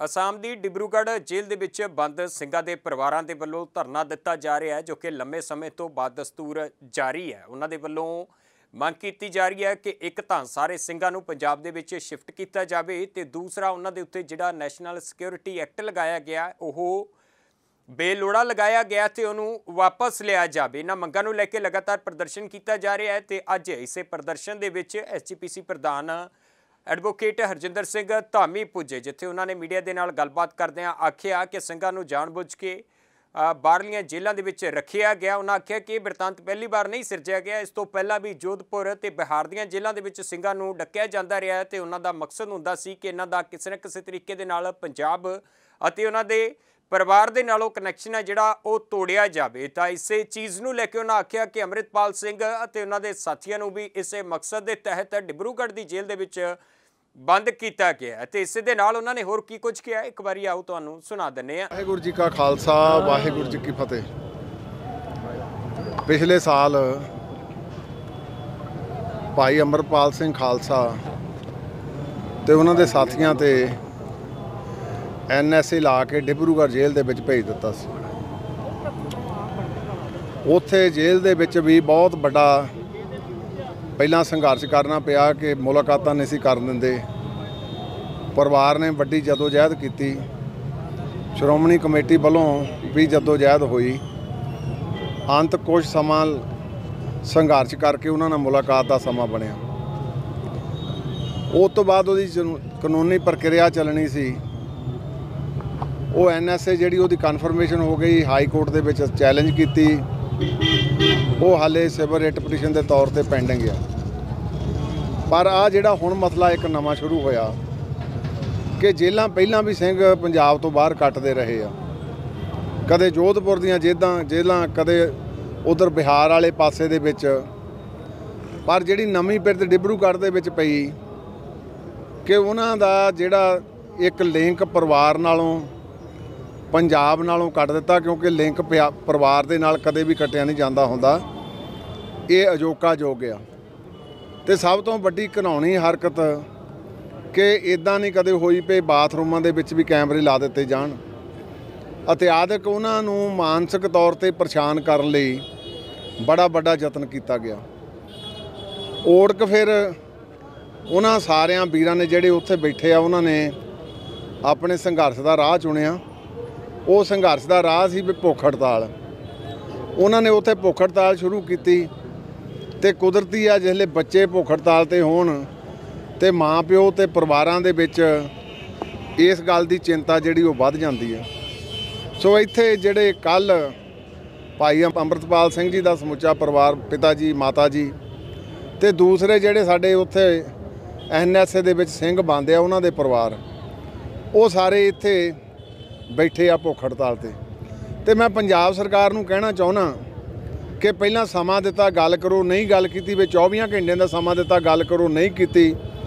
ਅਸਾਮ ਦੀ ਡਿਬਰੂਗੜ੍ਹ ਜੇਲ੍ਹ ਦੇ ਵਿੱਚ ਬੰਦ ਸਿੰਘਾਂ ਦੇ ਪਰਿਵਾਰਾਂ ਦੇ ਵੱਲੋਂ ਧਰਨਾ ਦਿੱਤਾ ਜਾ ਰਿਹਾ ਹੈ ਜੋ ਕਿ ਲੰਮੇ ਸਮੇਂ ਤੋਂ ਬਦਸਤੂਰ ਜਾਰੀ ਹੈ। ਉਹਨਾਂ ਦੇ ਵੱਲੋਂ ਮੰਗ ਕੀਤੀ ਜਾ ਰਹੀ ਹੈ ਕਿ ਇੱਕ ਤਾਂ ਸਾਰੇ ਸਿੰਘਾਂ ਨੂੰ ਪੰਜਾਬ ਦੇ ਵਿੱਚ ਸ਼ਿਫਟ ਕੀਤਾ ਜਾਵੇ ਤੇ ਦੂਸਰਾ ਉਹਨਾਂ ਦੇ ਉੱਤੇ ਜਿਹੜਾ ਨੈਸ਼ਨਲ ਸਿਕਿਉਰਿਟੀ ਐਕਟ ਲਗਾਇਆ ਗਿਆ ਉਹ ਬੇਲੋੜਾ ਲਗਾਇਆ ਗਿਆ ਤੇ ਉਹਨੂੰ ਵਾਪਸ ਲਿਆ ਜਾਵੇ। ਇਹਨਾਂ ਮੰਗਾਂ ਨੂੰ ਲੈ ਕੇ ਲਗਾਤਾਰ ਪ੍ਰਦਰਸ਼ਨ ਕੀਤਾ ਜਾ ਰਿਹਾ ਹੈ ਤੇ ਅੱਜ ਇਸੇ ਪ੍ਰਦਰਸ਼ਨ ਦੇ ਵਿੱਚ ਐਸਜੀਪੀਸੀ ਪ੍ਰਧਾਨ ਐਡਵੋਕੇਟ ਹਰਜਿੰਦਰ ਸਿੰਘ ਧਾਮੀ ਪੁੱਜੇ, ਜਿੱਥੇ ਉਹਨਾਂ ਨੇ ਮੀਡੀਆ ਦੇ ਨਾਲ ਗੱਲਬਾਤ ਕਰਦਿਆਂ ਆਖਿਆ ਕਿ ਸਿੰਘਾਂ ਨੂੰ ਜਾਣਬੁੱਝ ਕੇ ਬਾਹਰਲੀਆਂ ਜੇਲ੍ਹਾਂ ਦੇ ਵਿੱਚ ਰੱਖਿਆ ਗਿਆ। ਉਹਨਾਂ ਆਖਿਆ ਕਿ ਇਹ ਬਿਰਤਾਂਤ ਪਹਿਲੀ ਵਾਰ ਨਹੀਂ ਸਿਰਜਿਆ ਗਿਆ, ਇਸ ਤੋਂ ਪਹਿਲਾਂ ਵੀ ਜੋਧਪੁਰ ਤੇ ਬਿਹਾਰ ਦੀਆਂ ਜੇਲ੍ਹਾਂ ਦੇ ਵਿੱਚ ਸਿੰਘਾਂ ਨੂੰ ਡੱਕਿਆ ਜਾਂਦਾ ਰਿਹਾ ਤੇ ਉਹਨਾਂ ਦਾ ਮਕਸਦ ਹੁੰਦਾ ਸੀ ਕਿ ਇਹਨਾਂ ਦਾ ਕਿਸੇ ਨਾ ਕਿਸੇ ਤਰੀਕੇ ਦੇ ਨਾਲ ਪੰਜਾਬ ਅਤੇ ਉਹਨਾਂ ਦੇ ਪਰਿਵਾਰ ਦੇ ਨਾਲੋਂ ਕਨੈਕਸ਼ਨ ਹੈ ਜਿਹੜਾ ਉਹ ਤੋੜਿਆ ਜਾਵੇ। ਤਾਂ ਇਸੇ ਚੀਜ਼ ਨੂੰ ਲੈ ਕੇ ਉਹਨਾਂ ਆਖਿਆ ਕਿ ਅੰਮ੍ਰਿਤਪਾਲ ਸਿੰਘ ਅਤੇ ਉਹਨਾਂ ਦੇ ਸਾਥੀਆਂ ਨੂੰ ਵੀ ਇਸੇ ਮਕਸਦ ਦੇ ਤਹਿਤ ਡਿਬਰੂਗੜ੍ਹ ਦੀ ਜੇਲ੍ਹ ਦੇ ਵਿੱਚ ਬੰਦ ਕੀਤਾ ਗਿਆ ਤੇ ਇਸੇ ਦੇ ਨਾਲ ਉਹਨਾਂ ਨੇ ਹੋਰ ਕੀ ਕੁਝ ਕਿਹਾ, ਇੱਕ ਵਾਰੀ ਆਓ ਤੁਹਾਨੂੰ ਸੁਣਾ ਦਿੰਦੇ ਹਾਂ। ਵਾਹਿਗੁਰੂ ਜੀ ਕਾ ਖਾਲਸਾ, ਵਾਹਿਗੁਰੂ ਜੀ ਕੀ ਫਤਿਹ। ਪਿਛਲੇ ਸਾਲ ਭਾਈ ਅੰਮ੍ਰਿਤਪਾਲ ਸਿੰਘ ਖਾਲਸਾ ਤੇ ਉਹਨਾਂ ਦੇ ਸਾਥੀਆਂ ਤੇ NSA ਲਾ ਕੇ ਡਿਬਰੂਗੜ੍ਹ ਜੇਲ੍ਹ ਦੇ ਵਿੱਚ ਭੇਜ ਦਿੱਤਾ ਸੀ। ਉੱਥੇ ਜੇਲ੍ਹ ਦੇ ਵਿੱਚ ਵੀ ਬਹੁਤ ਵੱਡਾ ਪਹਿਲਾਂ ਸੰਘਰਸ਼ ਕਰਨਾ ਪਿਆ ਕਿ ਮੁਲਾਕਾਤਾਂ ਨਹੀਂ ਸੀ ਕਰਨ ਦਿੰਦੇ। ਪਰਿਵਾਰ ਨੇ ਵੱਡੀ ਜਦੋਜਹਿਦ ਕੀਤੀ, ਸ਼੍ਰੋਮਣੀ ਕਮੇਟੀ ਵੱਲੋਂ ਵੀ ਜਦੋਜਹਿਦ ਹੋਈ। ਅੰਤ ਕੁਝ ਸਮਾਂ ਸੰਘਰਸ਼ ਕਰਕੇ ਉਹਨਾਂ ਨਾਲ ਮੁਲਾਕਾਤ ਦਾ ਸਮਾਂ ਬਣਿਆ। ਉਸ ਤੋਂ ਬਾਅਦ ਉਹਦੀ ਕਾਨੂੰਨੀ ਪ੍ਰਕਿਰਿਆ ਚੱਲਣੀ ਸੀ। ਉਹ NSA ਜਿਹੜੀ ਉਹਦੀ ਕਨਫਰਮੇਸ਼ਨ ਹੋ ਗਈ, ਹਾਈ ਕੋਰਟ ਦੇ ਵਿੱਚ ਚੈਲੰਜ ਕੀਤੀ। ਉਹ ਹਾਲੇ ਸਿਵਲ ਰਿਟ ਪਟੀਸ਼ਨ ਦੇ ਤੌਰ ਤੇ ਪੈਂਡਿੰਗ ਆ। ਪਰ ਆ ਜਿਹੜਾ ਹੁਣ ਮਸਲਾ ਇੱਕ ਨਵਾਂ ਸ਼ੁਰੂ ਹੋਇਆ ਕਿ ਜੇਲ੍ਹਾਂ ਪਹਿਲਾਂ ਵੀ ਸਿੰਘ ਪੰਜਾਬ ਤੋਂ ਬਾਹਰ ਕੱਟਦੇ ਰਹੇ ਆ, ਕਦੇ ਜੋਧਪੁਰ ਦੀਆਂ ਜੇਲ੍ਹਾਂ, ਕਦੇ ਉਧਰ ਬਿਹਾਰ ਵਾਲੇ ਪਾਸੇ ਦੇ ਵਿੱਚ। ਪਰ ਜਿਹੜੀ ਨਵੀਂ ਪਿਰਤ ਡਿਬਰੂਗੜ੍ਹ ਦੇ ਵਿੱਚ ਪਈ ਕਿ ਉਹਨਾਂ ਦਾ ਜਿਹੜਾ ਇੱਕ ਲਿੰਕ ਪਰਿਵਾਰ ਨਾਲੋਂ, ਪੰਜਾਬ ਨਾਲੋਂ ਕੱਟ ਦਿੱਤਾ, ਕਿਉਂਕਿ ਲਿੰਕ ਪਰਿਵਾਰ ਦੇ ਨਾਲ ਕਦੇ ਵੀ ਕੱਟਿਆ ਨਹੀਂ ਜਾਂਦਾ ਹੁੰਦਾ। ਇਹ ਅਜੋਕਾ ਯੋਗ ਆ। ਤੇ ਸਭ ਤੋਂ ਵੱਡੀ ਘਿਨਾਉਣੀ ਹਰਕਤ ਕਿ ਇਦਾਂ ਨਹੀਂ ਕਦੇ ਹੋਈ ਪਈ ਬਾਥਰੂਮਾਂ ਦੇ ਵਿੱਚ ਵੀ ਕੈਮਰੇ ਲਾ ਦਿੱਤੇ ਜਾਣ। ਅਤਿਆਦਕ ਉਹਨਾਂ ਨੂੰ ਮਾਨਸਿਕ ਤੌਰ ਤੇ ਪਰੇਸ਼ਾਨ ਕਰਨ ਲਈ ਬੜਾ ਵੱਡਾ ਯਤਨ ਕੀਤਾ ਗਿਆ। ਓੜਕ ਫਿਰ ਉਹਨਾਂ ਸਾਰਿਆਂ ਵੀਰਾਂ ਨੇ ਜਿਹੜੇ ਉੱਥੇ ਬੈਠੇ ਆ, ਉਹਨਾਂ ਨੇ ਆਪਣੇ ਸੰਘਰਸ਼ ਦਾ ਰਾਹ ਚੁਣਿਆ। ਉਹ ਸੰਘਰਸ਼ ਦਾ ਰਾਹ ਸੀ ਵੀ ਭੁੱਖ ਹੜਤਾਲ। ਉਹਨਾਂ ਨੇ ਉੱਥੇ ਭੁੱਖ ਹੜਤਾਲ ਸ਼ੁਰੂ ਕੀਤੀ ਤੇ ਕੁਦਰਤੀ ਆ ਜਿਹੜੇ ਬੱਚੇ ਭੁੱਖ ਹੜਤਾਲ ਤੇ ਹੋਣ ਤੇ ਮਾਂ ਪਿਓ ਤੇ ਪਰਿਵਾਰਾਂ ਦੇ ਵਿੱਚ ਇਸ ਗੱਲ ਦੀ ਚਿੰਤਾ ਜਿਹੜੀ ਉਹ ਵੱਧ ਜਾਂਦੀ ਹੈ। ਸੋ ਇੱਥੇ ਜਿਹੜੇ ਕੱਲ ਭਾਈ ਅੰਮ੍ਰਿਤਪਾਲ ਸਿੰਘ ਜੀ ਦਾ ਸਮੁੱਚਾ ਪਰਿਵਾਰ, ਪਿਤਾ ਜੀ, ਮਾਤਾ ਜੀ ਤੇ ਦੂਸਰੇ ਜਿਹੜੇ ਸਾਡੇ ਉੱਥੇ NSA ਦੇ ਵਿੱਚ ਸਿੰਘ ਬੰਦੇ ਆ, ਉਹਨਾਂ ਦੇ ਪਰਿਵਾਰ, ਉਹ ਸਾਰੇ ਇੱਥੇ ਬੈਠੇ ਆ ਭੁੱਖ ਹੜਤਾਲ ਤੇ ਮੈਂ ਪੰਜਾਬ ਸਰਕਾਰ ਨੂੰ ਕਹਿਣਾ ਚਾਹੁੰਦਾ ਕਿ ਪਹਿਲਾਂ ਸਮਾਂ ਦਿੱਤਾ, ਗੱਲ ਕਰੋ, ਨਹੀਂ ਗੱਲ ਕੀਤੀ। ਵੀ 24 ਘੰਟਿਆਂ ਦਾ ਸਮਾਂ ਦਿੱਤਾ, ਗੱਲ ਕਰੋ, ਨਹੀਂ ਕੀਤੀ।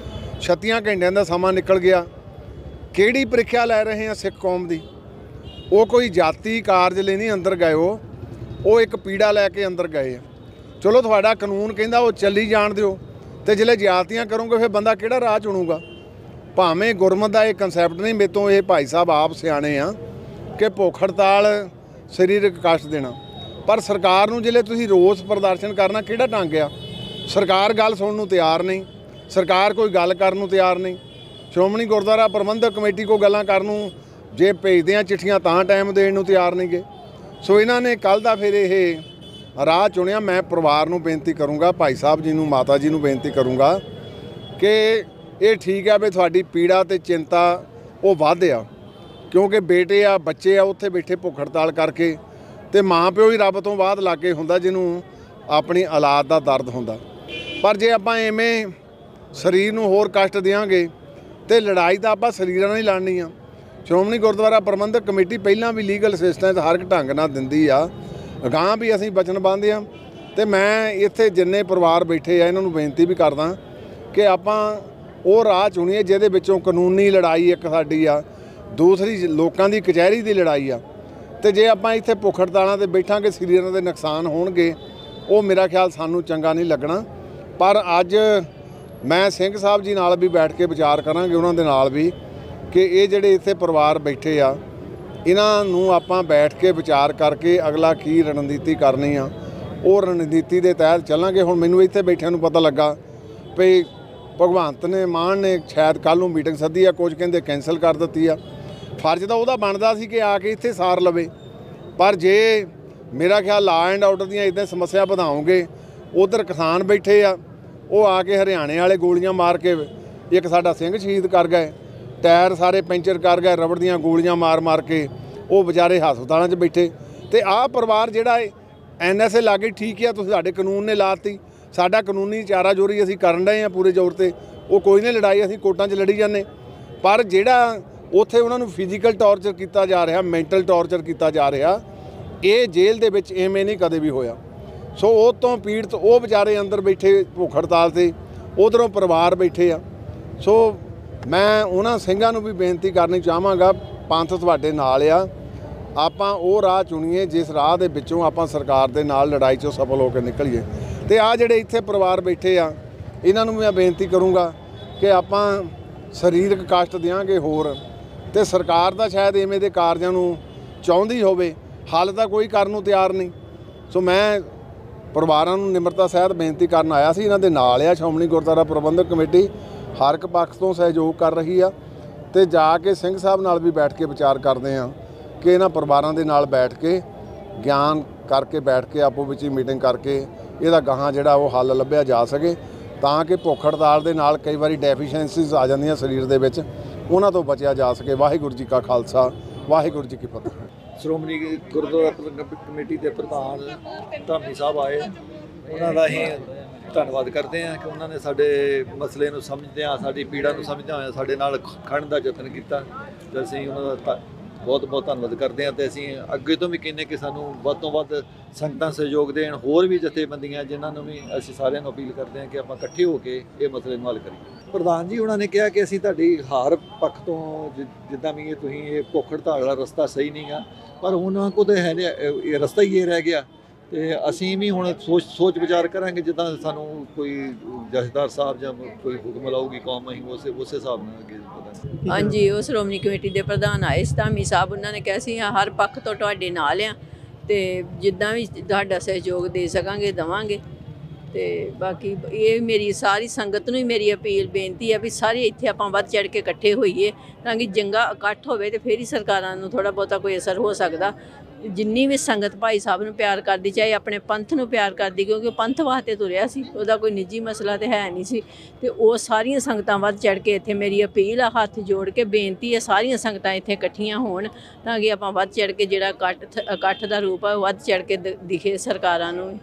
36 ਘੰਟਿਆਂ ਦਾ ਸਮਾਂ ਨਿਕਲ ਗਿਆ। ਕਿਹੜੀ ਪ੍ਰੀਖਿਆ ਲੈ ਰਹੇ ਆ ਸਿੱਖ ਕੌਮ ਦੀ? ਉਹ ਕੋਈ ਜਾਤੀ ਕਾਰਜ ਲਈ ਨਹੀਂ ਅੰਦਰ ਗਏ, ਉਹ ਇੱਕ ਪੀੜਾ ਲੈ ਕੇ ਅੰਦਰ ਗਏ ਆ। ਚਲੋ ਤੁਹਾਡਾ ਕਾਨੂੰਨ ਕਹਿੰਦਾ ਉਹ ਚੱਲੀ ਜਾਣ ਦਿਓ, ਤੇ ਜਿਹੜੇ ਜਾਤੀਆਂ ਕਰੋਗੇ ਫਿਰ ਬੰਦਾ ਕਿਹੜਾ ਰਾਹ ਚੁਣੂਗਾ? ਭਾਵੇਂ ਗੁਰਮਤ ਦਾ ਇਹ ਕਨਸੈਪਟ ਨਹੀਂ, ਮੇਰੇ ਤੋਂ ਇਹ ਭਾਈ ਸਾਹਿਬ ਆਪ ਸਿਆਣੇ ਆ ਕਿ ਭੁੱਖ ਹੜਤਾਲ ਸਰੀਰਕ ਕਸ਼ਟ ਦੇਣਾ। ਪਰ ਸਰਕਾਰ ਨੂੰ ਜਿਹੜੇ ਤੁਸੀਂ ਰੋਸ ਪ੍ਰਦਰਸ਼ਨ ਕਰਨਾ, ਕਿਹੜਾ ਢੰਗ ਆ? ਸਰਕਾਰ ਗੱਲ ਸੁਣਨ ਨੂੰ ਤਿਆਰ ਨਹੀਂ, ਸਰਕਾਰ ਕੋਈ ਗੱਲ ਕਰਨ ਨੂੰ ਤਿਆਰ ਨਹੀਂ। ਸ਼੍ਰੋਮਣੀ ਗੁਰਦੁਆਰਾ ਪ੍ਰਬੰਧਕ ਕਮੇਟੀ ਕੋਲ ਗੱਲਾਂ ਕਰਨ ਨੂੰ ਜੇ ਭੇਜਦੇ ਆ ਚਿੱਠੀਆਂ ਤਾਂ ਟਾਈਮ ਦੇਣ ਨੂੰ ਤਿਆਰ ਨਹੀਂ ਗੇ। ਸੋ ਇਹਨਾਂ ਨੇ ਕੱਲ੍ਹ ਦਾ ਫਿਰ ਇਹ ਰਾਹ ਚੁਣਿਆ। ਮੈਂ ਪਰਿਵਾਰ ਨੂੰ ਬੇਨਤੀ ਕਰੂੰਗਾ, ਭਾਈ ਸਾਹਿਬ ਜੀ ਨੂੰ, ਮਾਤਾ ਜੀ ਨੂੰ ਬੇਨਤੀ ਕਰੂੰਗਾ ਕਿ ਇਹ ਠੀਕ ਹੈ ਵੀ ਤੁਹਾਡੀ ਪੀੜਾ ਤੇ ਚਿੰਤਾ ਉਹ ਵੱਧ ਆ, ਕਿਉਂਕਿ ਬੇਟੇ ਆ, ਬੱਚੇ ਆ ਉੱਥੇ ਬੈਠੇ ਭੁੱਖ ਹੜਤਾਲ ਕਰਕੇ, ਤੇ ਮਾਂ ਪਿਓ ਹੀ ਰੱਬ ਤੋਂ ਬਾਅਦ ਲਾਗੇ ਹੁੰਦਾ ਜਿਹਨੂੰ ਆਪਣੀ ਔਲਾਦ ਦਾ ਦਰਦ ਹੁੰਦਾ। ਪਰ ਜੇ ਆਪਾਂ ਐਵੇਂ ਸਰੀਰ ਨੂੰ ਹੋਰ ਕਸ਼ਟ ਦਿਆਂਗੇ ਤੇ ਲੜਾਈ ਤਾਂ ਆਪਾਂ ਸਰੀਰਾਂ ਨਾਲ ਹੀ ਲੜਨੀ ਆ। ਸ਼੍ਰੋਮਣੀ ਗੁਰਦੁਆਰਾ ਪ੍ਰਬੰਧਕ ਕਮੇਟੀ ਪਹਿਲਾਂ ਵੀ ਲੀਗਲ ਅਸਿਸਟੈਂਸ ਹਰ ਇੱਕ ਢੰਗ ਨਾਲ ਦਿੰਦੀ ਆ, ਅਗਾਂਹ ਵੀ ਅਸੀਂ ਵਚਨਬੱਧ ਆ। ਤੇ ਮੈਂ ਇੱਥੇ ਜਿੰਨੇ ਪਰਿਵਾਰ ਬੈਠੇ ਆ ਇਹਨਾਂ ਨੂੰ ਬੇਨਤੀ ਵੀ ਕਰਦਾ ਕਿ ਆਪਾਂ ਉਹ ਰਾਹ ਚੁਣੀਏ ਜਿਹਦੇ ਵਿੱਚੋਂ ਕਾਨੂੰਨੀ ਲੜਾਈ ਇੱਕ ਸਾਡੀ ਆ, ਦੂਸਰੀ ਲੋਕਾਂ ਦੀ ਕਚਹਿਰੀ ਦੀ ਲੜਾਈ ਆ। ਤੇ ਜੇ ਆਪਾਂ ਇੱਥੇ ਭੁੱਖ ਹੜਤਾਲਾਂ ਤੇ ਬੈਠਾਂਗੇ, ਸਰੀਰਾਂ ਦੇ ਨੁਕਸਾਨ ਹੋਣਗੇ, ਉਹ ਮੇਰਾ ਖਿਆਲ ਸਾਨੂੰ ਚੰਗਾ ਨਹੀਂ ਲੱਗਣਾ। ਪਰ ਅੱਜ ਮੈਂ ਸਿੰਘ ਸਾਹਿਬ ਜੀ ਨਾਲ ਵੀ ਬੈਠ ਕੇ ਵਿਚਾਰ ਕਰਾਂਗੇ, ਉਹਨਾਂ ਦੇ ਨਾਲ ਵੀ ਕਿ ਇਹ ਜਿਹੜੇ ਇੱਥੇ ਪਰਿਵਾਰ ਬੈਠੇ ਆ ਇਹਨਾਂ ਨੂੰ ਆਪਾਂ ਬੈਠ ਕੇ ਵਿਚਾਰ ਕਰਕੇ ਅਗਲਾ ਕੀ ਰਣਨੀਤੀ ਕਰਨੀ ਆ ਉਹ ਰਣਨੀਤੀ ਦੇ ਤਹਿਤ ਚੱਲਾਂਗੇ। ਹੁਣ ਮੈਨੂੰ ਇੱਥੇ ਬੈਠਿਆਂ ਨੂੰ ਪਤਾ ਲੱਗਾ ਵੀ ਭਗਵੰਤ ਨੇ ਮਾਨ ਨੇ ਸ਼ਾਇਦ ਕੱਲ੍ਹ ਨੂੰ ਮੀਟਿੰਗ ਸੱਦੀ ਆ, ਕੁਝ ਕਹਿੰਦੇ ਕੈਂਸਲ ਕਰ ਦਿੱਤੀ ਆ। ਫਰਜ਼ ਤਾਂ ਉਹਦਾ ਬਣਦਾ ਸੀ ਕਿ ਆ ਕੇ ਇੱਥੇ ਸਾਰ ਲਵੇ, ਪਰ ਜੇ ਮੇਰਾ ਖਿਆਲ ਲਾ ਐਂਡ ਆਰਡਰ ਦੀਆਂ ਇੱਦਾਂ ਸਮੱਸਿਆ ਵਧਾਓਗੇ, ਉਧਰ ਕਿਸਾਨ ਬੈਠੇ ਆ ਉਹ ਆ ਕੇ ਹਰਿਆਣੇ ਵਾਲੇ ਗੋਲੀਆਂ ਮਾਰ ਕੇ ਇੱਕ ਸਾਡਾ ਸਿੰਘ ਸ਼ਹੀਦ ਕਰ ਗਏ, ਟਾਇਰ ਸਾਰੇ ਪੈਂਚਰ ਕਰ ਗਏ, ਰਬੜ ਦੀਆਂ ਗੋਲੀਆਂ ਮਾਰ ਕੇ ਉਹ ਵਿਚਾਰੇ ਹਸਪਤਾਲਾਂ 'ਚ ਬੈਠੇ। ਤੇ ਆਹ ਪਰਿਵਾਰ ਜਿਹੜਾ ਏ NSA ਲਾਗੇ ਠੀਕ ਆ, ਤੁਸੀਂ ਸਾਡੇ ਕਾਨੂੰਨ ਨੇ ਲਾਤੀ, ਸਾਡਾ ਕਾਨੂੰਨੀ ਚਾਰਾ ਜੋਰੀ ਅਸੀਂ ਕਰਨ ਡਏ ਆ ਪੂਰੇ ਜ਼ੋਰ ਤੇ, ਉਹ ਕੋਈ ਨਹੀਂ ਲੜਾਈ ਅਸੀਂ ਕੋਰਟਾਂ 'ਚ ਲੜੀ ਜਾਂਦੇ। ਪਰ ਜਿਹੜਾ ਉੱਥੇ ਉਹਨਾਂ ਨੂੰ ਫਿਜ਼ੀਕਲ ਟੌਰਚਰ ਕੀਤਾ ਜਾ ਰਿਹਾ, ਮੈਂਟਲ ਟੌਰਚਰ ਕੀਤਾ ਜਾ ਰਿਹਾ, ਇਹ ਜੇਲ੍ਹ ਦੇ ਵਿੱਚ ਐਵੇਂ ਨਹੀਂ ਕਦੇ ਵੀ ਹੋਇਆ। ਸੋ ਉਹ ਤੋਂ ਪੀੜਤ ਉਹ ਵਿਚਾਰੇ ਅੰਦਰ ਬੈਠੇ ਭੁੱਖ ਹੜਤਾਲ ਤੇ, ਉਧਰੋਂ ਪਰਿਵਾਰ ਬੈਠੇ ਆ। ਸੋ ਮੈਂ ਉਹਨਾਂ ਸਿੰਘਾਂ ਨੂੰ ਵੀ ਬੇਨਤੀ ਕਰਨੀ ਚਾਹਾਂਗਾ, ਪੰਥ ਤੁਹਾਡੇ ਨਾਲ ਆ, ਆਪਾਂ ਉਹ ਰਾਹ ਚੁਣੀਏ ਜਿਸ ਰਾਹ ਦੇ ਵਿੱਚੋਂ ਆਪਾਂ ਸਰਕਾਰ ਦੇ ਨਾਲ ਲੜਾਈ 'ਚੋਂ ਸਫਲ ਹੋ ਕੇ ਨਿਕਲੀਏ। ਤੇ ਆ ਜਿਹੜੇ ਇੱਥੇ ਪਰਿਵਾਰ ਬੈਠੇ ਆ ਇਹਨਾਂ ਨੂੰ ਮੈਂ ਬੇਨਤੀ ਕਰੂੰਗਾ ਕਿ ਆਪਾਂ ਸਰੀਰਕ ਕਸ਼ਟ ਦਿਆਂਗੇ ਹੋਰ, ਤੇ ਸਰਕਾਰ ਦਾ ਸ਼ਾਇਦ ਐਵੇਂ ਦੇ ਕਾਰਜਾਂ ਨੂੰ ਚਾਹੁੰਦੀ ਹੋਵੇ, ਹੱਲ ਤਾਂ ਕੋਈ ਕਰਨ ਨੂੰ ਤਿਆਰ ਨਹੀਂ। ਸੋ ਮੈਂ ਪਰਿਵਾਰਾਂ ਨੂੰ ਨਿਮਰਤਾ ਸਹਿਤ ਬੇਨਤੀ ਕਰਨ ਆਇਆ ਸੀ, ਇਹਨਾਂ ਦੇ ਨਾਲ ਆ ਸ਼੍ਰੋਮਣੀ ਗੁਰਦੁਆਰਾ ਪ੍ਰਬੰਧਕ ਕਮੇਟੀ ਹਰ ਇੱਕ ਪੱਖ ਤੋਂ ਸਹਿਯੋਗ ਕਰ ਰਹੀ ਆ, ਤੇ ਜਾ ਕੇ ਸਿੰਘ ਸਾਹਿਬ ਨਾਲ ਵੀ ਬੈਠ ਕੇ ਵਿਚਾਰ ਕਰਦੇ ਆ ਕਿ ਇਹਨਾਂ ਪਰਿਵਾਰਾਂ ਦੇ ਨਾਲ ਬੈਠ ਕੇ ਗਿਆਨ ਕਰਕੇ ਬੈਠ ਕੇ ਆਪੋ ਵਿੱਚ ਹੀ ਮੀਟਿੰਗ ਕਰਕੇ ਇਹਦਾ ਗਾਹਾਂ ਜਿਹੜਾ ਉਹ ਹੱਲ ਲੱਭਿਆ ਜਾ ਸਕੇ, ਤਾਂ ਕਿ ਭੁੱਖ ਹੜਤਾਲ ਦੇ ਨਾਲ ਕਈ ਵਾਰੀ ਡੈਫੀਸ਼ੀਐਂਸੀਜ਼ ਆ ਜਾਂਦੀਆਂ ਸਰੀਰ ਦੇ ਵਿੱਚ, ਉਹਨਾਂ ਤੋਂ ਬਚਿਆ ਜਾ ਸਕੇ। ਵਾਹਿਗੁਰੂ ਜੀ ਕਾ ਖਾਲਸਾ, ਵਾਹਿਗੁਰੂ ਜੀ ਕੀ ਫਤਿਹ। ਸ਼੍ਰੋਮਣੀ ਗੁਰਦੁਆਰਾ ਪ੍ਰਬੰਧਕ ਕਮੇਟੀ ਦੇ ਪ੍ਰਧਾਨ ਧਾਮੀ ਸਾਹਿਬ ਆਏ, ਉਹਨਾਂ ਦਾ ਅਸੀਂ ਧੰਨਵਾਦ ਕਰਦੇ ਹਾਂ ਕਿ ਉਹਨਾਂ ਨੇ ਸਾਡੇ ਮਸਲੇ ਨੂੰ ਸਮਝਦਿਆਂ, ਸਾਡੀ ਪੀੜਾ ਨੂੰ ਸਮਝਦਿਆਂ ਹੋਇਆ ਸਾਡੇ ਨਾਲ ਖੜਨ ਦਾ ਯਤਨ ਕੀਤਾ, ਤੇ ਅਸੀਂ ਉਹਨਾਂ ਦਾ ਬਹੁਤ ਬਹੁਤ ਧੰਨਵਾਦ ਕਰਦੇ ਹਾਂ। ਤੇ ਅਸੀਂ ਅੱਗੇ ਤੋਂ ਵੀ ਕਹਿੰਦੇ ਕਿ ਸਾਨੂੰ ਵੱਧ ਤੋਂ ਵੱਧ ਸੰਗਤਾਂ ਸਹਿਯੋਗ ਦੇਣ, ਹੋਰ ਵੀ ਜਥੇਬੰਦੀਆਂ ਜਿਨ੍ਹਾਂ ਨੂੰ ਵੀ ਅਸੀਂ ਸਾਰਿਆਂ ਨੂੰ ਅਪੀਲ ਕਰਦੇ ਹਾਂ ਕਿ ਆਪਾਂ ਇਕੱਠੇ ਹੋ ਕੇ ਇਹ ਮਸਲੇ ਨੂੰ ਹੱਲ ਕਰੀਏ। ਪ੍ਰਧਾਨ ਜੀ ਉਹਨਾਂ ਨੇ ਕਿਹਾ ਕਿ ਅਸੀਂ ਤੁਹਾਡੀ ਹਰ ਪੱਖ ਤੋਂ ਜਿੱਦਾਂ ਵੀ ਤੁਸੀਂ ਇਹ ਭੁੱਖ ਹੜਤਾਲ ਦਾ ਰਸਤਾ ਸਹੀ ਨਹੀਂ ਗਾ, ਪਰ ਉਹਨਾਂ ਕੋਲ ਤਾਂ ਹੈ ਇਹ ਰਸਤਾ ਹੀ ਇਹ ਰਹਿ ਗਿਆ, ਤੇ ਅਸੀਂ ਵੀ ਹੁਣ ਸੋਚ ਵਿਚਾਰ ਕਰਾਂਗੇ, ਜਿੱਦਾਂ ਸਾਨੂੰ ਕੋਈ ਜਥੇਦਾਰ ਸਾਹਿਬ ਜਾਂ ਕੋਈ ਹੁਕਮ ਲਾਊਗੀ ਕੌਮ, ਅਸੀਂ ਉਸੇ ਹਿਸਾਬ ਨਾਲ ਅੱਗੇ ਵਧਾਂਗੇ। ਹਾਂਜੀ, ਉਹ ਸ਼੍ਰੋਮਣੀ ਕਮੇਟੀ ਦੇ ਪ੍ਰਧਾਨ ਆਏ ਸੀ ਧਾਮੀ ਸਾਹਿਬ, ਉਹਨਾਂ ਨੇ ਕਿਹਾ ਸੀ ਹਰ ਪੱਖ ਤੋਂ ਤੁਹਾਡੇ ਨਾਲ ਆ, ਤੇ ਜਿੱਦਾਂ ਵੀ ਤੁਹਾਡਾ ਸਹਿਯੋਗ ਦੇ ਸਕਾਂਗੇ ਦੇਵਾਂਗੇ। ਤੇ ਬਾਕੀ ਇਹ ਮੇਰੀ ਸਾਰੀ ਸੰਗਤ ਨੂੰ ਹੀ ਮੇਰੀ ਅਪੀਲ ਬੇਨਤੀ ਹੈ ਵੀ ਸਾਰੇ ਇੱਥੇ ਆਪਾਂ ਵੱਧ ਚੜ੍ਹ ਕੇ ਇਕੱਠੇ ਹੋਈਏ, ਤਾਂ ਕਿ ਜੰਗਾ ਇਕੱਠ ਹੋਵੇ ਤੇ ਫਿਰ ਹੀ ਸਰਕਾਰਾਂ ਨੂੰ ਥੋੜ੍ਹਾ ਬਹੁਤਾ ਕੋਈ ਅਸਰ ਹੋ ਸਕਦਾ। ਜਿੰਨੀ ਵੀ ਸੰਗਤ ਭਾਈ ਸਾਹਿਬ ਨੂੰ ਪਿਆਰ ਕਰਦੀ, ਚਾਹੇ ਆਪਣੇ ਪੰਥ ਨੂੰ ਪਿਆਰ ਕਰਦੀ, ਕਿਉਂਕਿ ਉਹ ਪੰਥ ਵਾਸਤੇ ਤੁਰਿਆ ਸੀ, ਉਹਦਾ ਕੋਈ ਨਿੱਜੀ ਮਸਲਾ ਤੇ ਹੈ ਨਹੀਂ ਸੀ। ਤੇ ਉਹ ਸਾਰੀਆਂ ਸੰਗਤਾਂ ਵੱਧ ਚੜ੍ਹ ਕੇ ਇੱਥੇ ਮੇਰੀ ਅਪੀਲ ਆ, ਹੱਥ ਜੋੜ ਕੇ ਬੇਨਤੀ ਹੈ ਸਾਰੀਆਂ ਸੰਗਤਾਂ ਇੱਥੇ ਇਕੱਠੀਆਂ ਹੋਣ, ਤਾਂ ਕਿ ਆਪਾਂ ਵੱਧ ਚੜ੍ਹ ਕੇ ਜਿਹੜਾ ਇਕੱਠ ਦਾ ਰੂਪ ਆ ਉਹ ਵੱਧ ਚੜ੍ਹ ਕੇ ਦਿਖੇ ਸਰਕਾਰਾਂ ਨੂੰ।